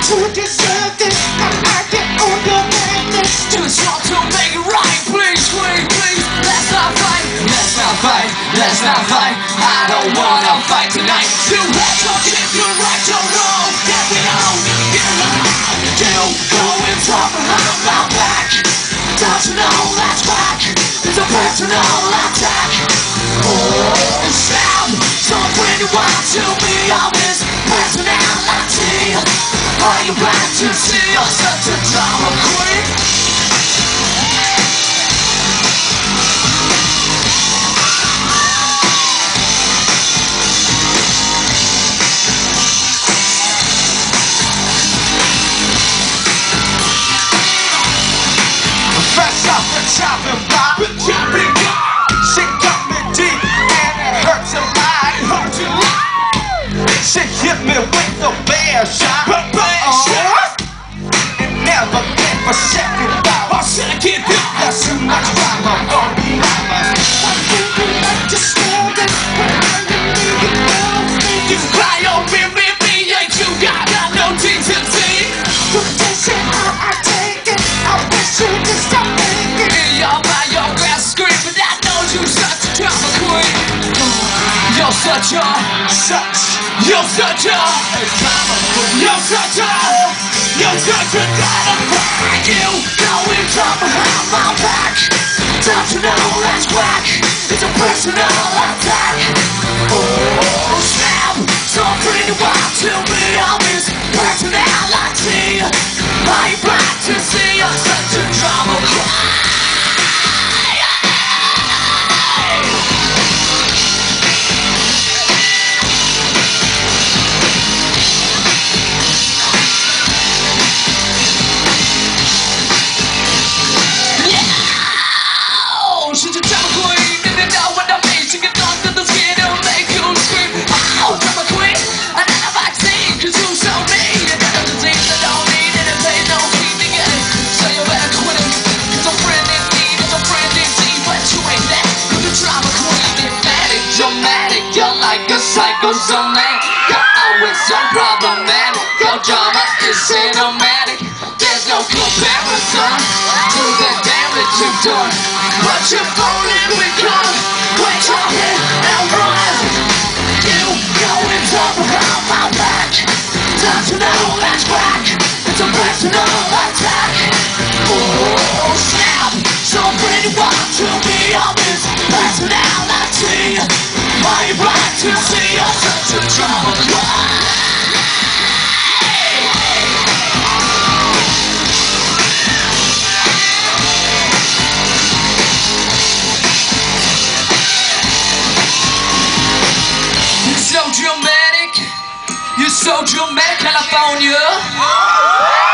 to deserve this. I'm acting on your madness. Just want to make it right. Please, please, please. Let's not fight. Let's not fight. Let's not fight. I don't wanna fight tonight. You have to keep your right or wrong. Get me on. Get along. You go and talk behind my back. Don't you know that's whack? It's a personal attack. Oh, Sam, so bring you out to me on this personality. Are you glad to see you're such a drama queen? Fresh off the chopping block, she got me deep and it hurts a lot. She hit me with the bear shot, and never gave a second thought. There's too much drama on the island. I think you understand it, but I need you know me. You cry on me, and you got no decency. But this is how I take it. I wish you could stop thinking. You're by your grass scream, but I know you're such a drama queen. You're such a drama queen. You're such a drama queen. You know it's up behind my back. Don't you know that's whack? It's a personal attack. Oh, snap. So bring you out to me on this personality. Are you glad to see you're such a drama queen? She's a drama queen, and you know what I mean. She can talk to the skin and make you scream. Oh, drama queen, and then I might sing, cause you so mean. And then I'm the thing that don't need it and pay no heed to get it. So you better quit it, cause a friend indeed is a friend indeed. But you ain't that, cause a drama queen. Dramatic, dramatic, you're like a psychosomatic. You're always so problematic. Your drama is cinematic. There's no comparison to the damage you've done. But you're falling because when you're hit and run, you know it's up behind my back. Don't you know that's whack? It's a personal attack. Oh, snap. So bring you out to me on this personality. Are you glad to see you're such a drama queen? You're so dramatic, California.